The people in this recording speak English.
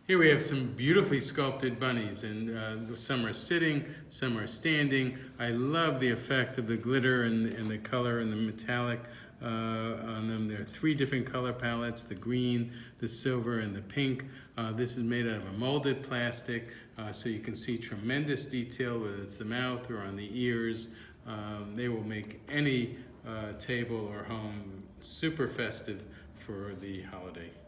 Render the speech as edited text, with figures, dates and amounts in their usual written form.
Here we have some beautifully sculpted bunnies, and some are sitting, some are standing. I love the effect of the glitter and the color and the metallic on them. There are three different color palettes: the green, the silver, and the pink. This is made out of a molded plastic, so you can see tremendous detail, whether it's the mouth or on the ears. They will make any table or home super festive for the holiday.